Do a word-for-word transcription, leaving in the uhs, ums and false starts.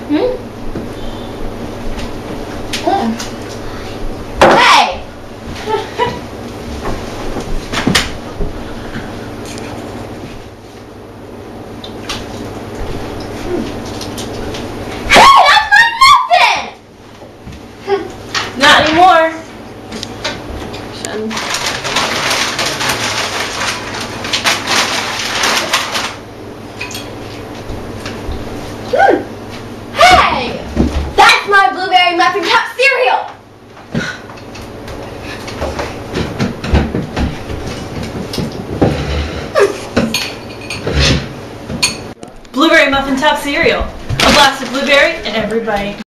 Hmm? Mm. Hey! Hey, that's my muffin! Not anymore. Hmm. Hey! That's my Blueberry Muffin Top cereal! Blueberry Muffin Top cereal. A blast of blueberry in every bite.